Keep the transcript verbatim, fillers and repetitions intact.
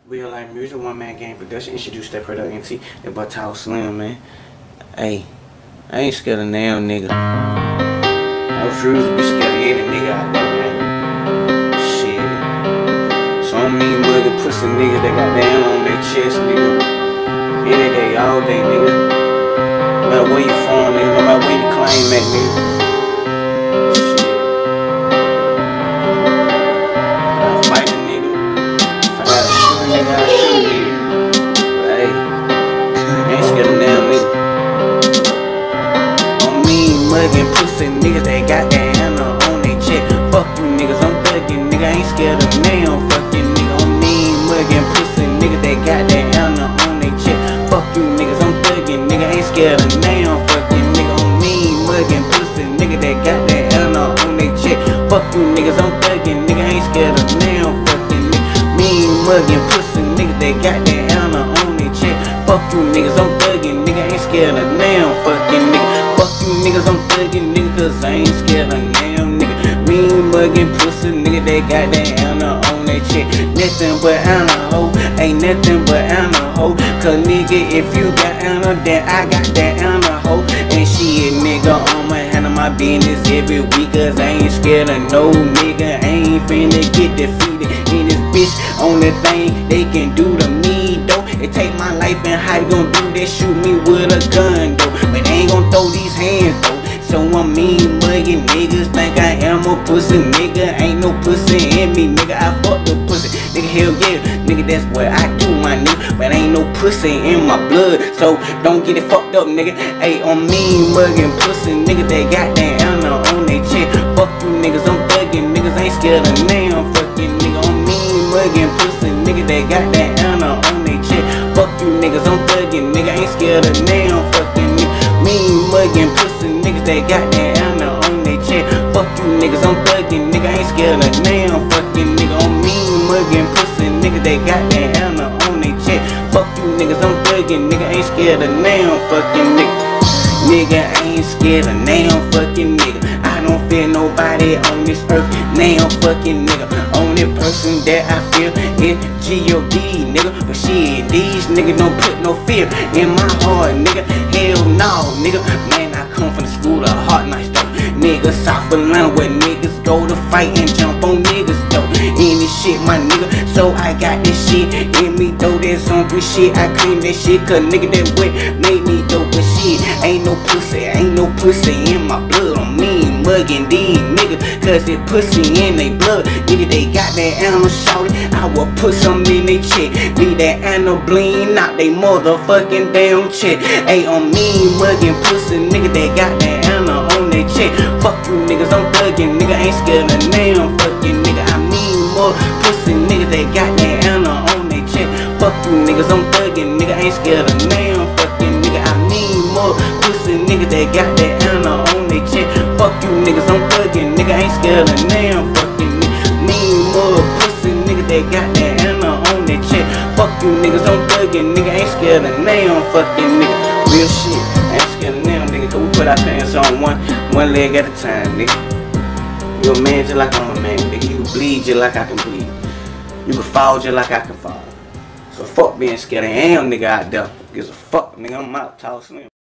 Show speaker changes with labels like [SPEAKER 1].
[SPEAKER 1] Real Life Music, One Man Game Production, introduced that product N T, that boy Tall Slim, man. Hey, I ain't scared of damn nigga. I refuse to be scared of any nigga out there, man. Shit. Some mean muggy pussy niggas that got down on their chest, nigga. Any day, all day, nigga. No matter where you from, nigga, no matter where you claim at, nigga. Muggin' pussy niggas, they got that hammer on they check. Fuck you niggas, I'm thuggin', nigga, ain't scared of now. Fuckin' nigga, on me, muggin' pussy niggas, they got that hammer on they check. Fuck you niggas, I'm thuggin', nigga, ain't scared of now. Fuckin' nigga, on me, muggin' pussy nigga, they got that hammer on they check. Fuck you niggas, I'm thuggin', nigga, ain't scared of now. Fuckin' nigga, me, muggin' pussy niggas, they got that hammer on they check. Fuck you niggas, I'm thuggin', nigga, ain't scared of now. Fuckin' nigga. Fuck you niggas, I'm thuggin', nigga, cause I ain't scared of damn nigga. Mean muggin' pussy nigga, they got that Anna on that check. Nothing but Anna hoe, ain't nothing but Anna hoe. Cause nigga, if you got Anna, then I got that Anna hoe. And shit, nigga, I'ma handle my business every week, cause I ain't scared of no nigga. I ain't finna get defeated in this bitch. Only thing they can do to me, though, they take my life and how they gon' do that? Shoot me with a gun, though. But they ain't gon' throw these hands, though. So I'm mean muggin' niggas think I am a pussy, nigga. Ain't no pussy in me, nigga. I fuck the pussy, nigga. Hell yeah, nigga. That's what I do, my nigga. But ain't no pussy in my blood, so don't get it fucked up, nigga. Hey, I'm mean muggin' pussy, nigga. They got that Anna on they check. Fuck you niggas, I'm thuggin', niggas ain't scared of now. Fuckin' nigga, I'm mean muggin' pussy, nigga. They got that Anna on they check. Fuck you niggas, I'm thuggin', nigga, ain't scared of now. Fuckin' nigga, mean muggin' pussy niggas, they got that Anna on they check. Fuck you niggas, I'm thuggin', nigga, ain't scared of now. Fuckin' nigga, I'm mean muggin' pussy niggas, they got that Anna on they check. Fuck you niggas, I'm thuggin', nigga, ain't scared of now. Fucking nigga, nigga, I ain't scared of now. Fucking nigga, I don't fear nobody on this earth now. Fucking nigga, only person that I fear is G O D, nigga. But shit, these niggas don't put no fear in my heart, nigga. Hell no, nigga. Man, I come from the school of hard knocks, though. Nigga, South Atlanta where niggas go to fight and jump on niggas, though. Any shit, my nigga. So I got this shit in me, though. That hungry shit, I claim that shit, cause nigga, that wet made me dope. But shit, ain't no pussy, ain't no pussy in my blood. I'm mean muggin' these niggas, cause it pussy in they blood. Nigga, they got that animal shouted, I will put some in they check. Leave that animal bling out they motherfucking damn check. Hey, I'm mean muggin' pussy nigga, they got that animal on they check. Fuck you niggas, I'm thuggin', nigga, ain't scared of now. Fucking nigga, I mean more pussy nigga, they got that animal on they check. Fuck you niggas, I'm thuggin', nigga, ain't scared of now. Fucking nigga, I mean more pussy nigga, they got that animal on they check. Fuck you niggas, I'm thuggin', nigga, ain't scared of now. Fucking nigga, mean more pussy nigga, they got that animal on they check. Fuck you niggas, I'm thuggin', nigga, ain't scared of now. Fucking nigga, real shit, ain't scared of now, nigga. Cause we put our pants on one, one leg at a time, nigga. You a man just like I'm a man, nigga. You can bleed just like I can bleed. You can fall just like I can fall. So fuck being scared of damn nigga out there. Gives a fuck, nigga. I'm out, Tall Slim.